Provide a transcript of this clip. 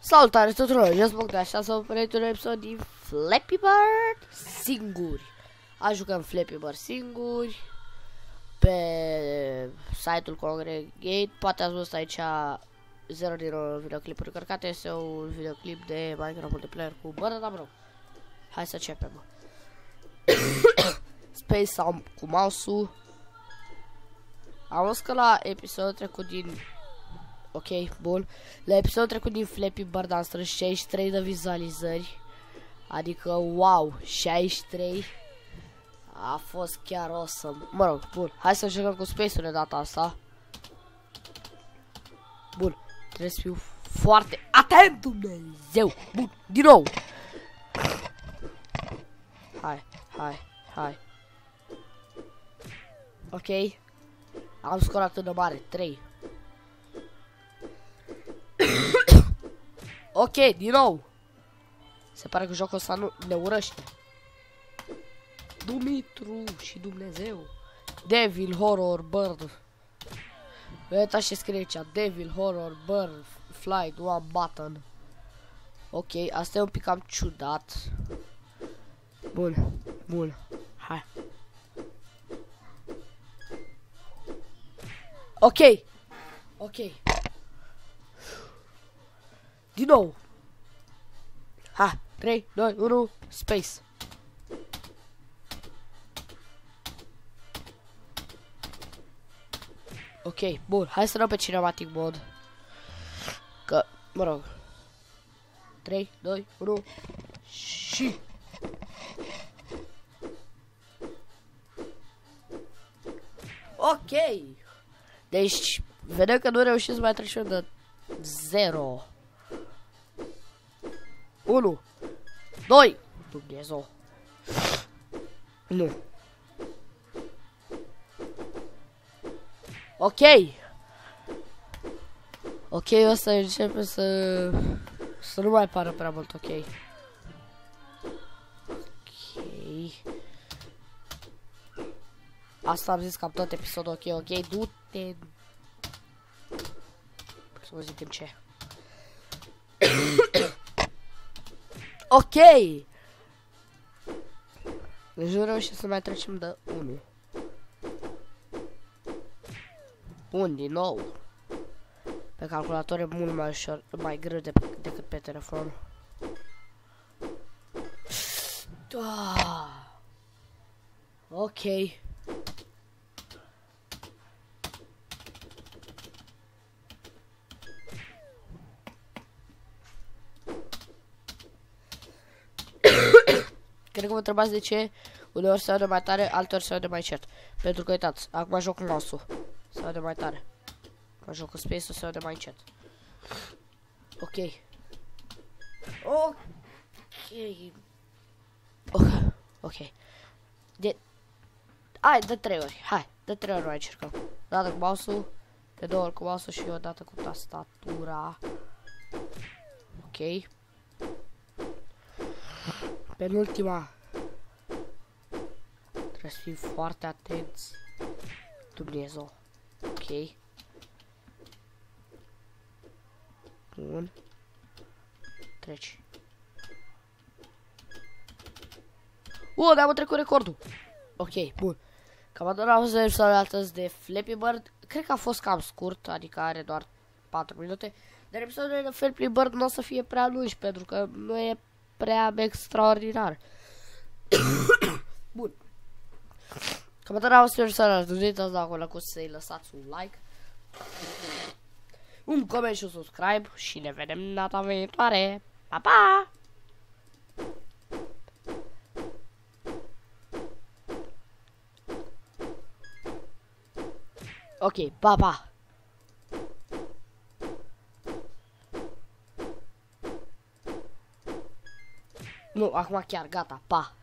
Salutare tuturor, eu sunt așa să vă un episod din Flappy Bird singuri. Azi jucăm Flappy Bird singuri pe site-ul Congregate. Poate ați văzut aici 0 din videoclipuri cărcate. Este un videoclip de Minecraft multiplayer cu bără, dar bro. Hai să începem. Space am cu mouse-ul. Am văzut că la episodul trecut din... Ok, bun. La episodul trecut din Flappy Bird am strâns 63 de vizualizări. Adică, wow, 63. A fost chiar awesome. Mă rog, bun. Hai să jucăm cu Space-ul de data asta. Bun. Trebuie să fiu foarte atent, Dumnezeu. Bun, din nou. Hai. Ok. Am scorat atât de mare, 3. Ok, din nou. Se pare că jocul ăsta nu ne urăște. Dumitru și Dumnezeu. Devil Horror Bird. Uitați ce scrie aici. Devil Horror Bird Flight One Button. Ok, asta e un pic cam ciudat. Bun. Hai. Ok. Din nou. Ha, 3, 2, 1, space. Ok, bun, hai să dăm pe cinematic mod. Că, mă rog. 3, 2, 1 și... Ok. Deci, vedem că nu reușim să mai trecem de 0. 1, 2, Dumnezeu. Nu. Ok, o să începem să nu mai pară prea mult, ok. Asta am zis cam tot episodul, ok, du-te. Să vă zic în ce. Ok. Deci nu reușim să mai trecem de 1. Bun, din nou. Pe calculator e mult mai ușor, mai greu decât pe telefon. Ok. Cred că vă întrebați de ce uneori se aude mai tare, alteori se aude mai încet. Pentru că uitați, acum joc cu mouse-ul, se aude mai tare. Acum joc cu Space-ul, se aude mai încet. Ok. Hai, de 3 ori, de 3 ori mai încercăm. O dată cu mouse-ul, de 2 ori cu mouse-ul și o dată cu tastatura. Ok. Penultima. Trebuie să fim foarte atenți. Dumnezeu. Ok. Bun. Treci. Ne-am trecut recordul. Ok, bun. Cam atât am văzut episodul de Flappy Bird. Cred că a fost cam scurt, adică are doar 4 minute. Dar episodul de Flappy Bird nu o să fie prea lungi, pentru că nu e prea extraordinar. Bun. Cam atât am văzut episodul. Nu uitați dacă vă plăcut să-i lăsați un like, un coment și un subscribe. Și ne vedem data viitoare. Pa, pa! Ok, pa, pa! Nu, acum chiar, gata, pa!